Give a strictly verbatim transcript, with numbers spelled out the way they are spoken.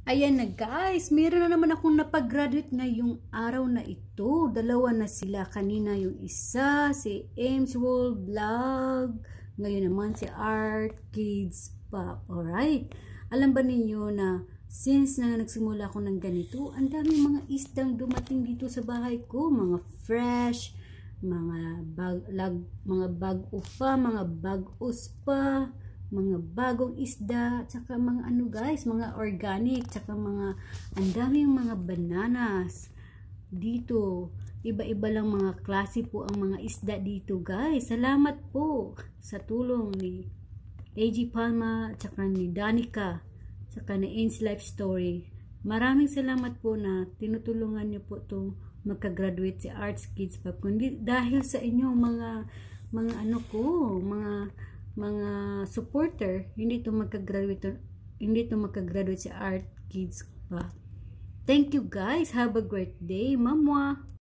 Ayan na guys, meron na naman akong napag-graduate ngayong araw na ito. Dalawa na sila. Kanina yung isa, si Ames World Vlog. Ngayon naman si Art Kids Pop. Alright. Alam ba ninyo na since na nagsimula ako ng ganito, ang daming mga isdang dumating dito sa bahay ko. Mga fresh, mga bag, lag, mga bag-o pa, mga bag-os pa, mga bagong isda, tsaka mga ano guys, mga organic, tsaka mga ang daming mga bananas dito. Iba-iba lang mga klase po ang mga isda dito guys. Salamat po sa tulong ni A G Palma, tsaka ni Danica, tsaka ni Ains Life Story. Maraming salamat po na tinutulungan niyo po itong magka-graduate si Arts Kids Pop. Kundi dahil sa inyong mga mga ano ko, mga mga supporter, hindi to magka-graduate, hindi to magka-graduate si Art Kids pa. Thank you guys. Have a great day. Mamwa.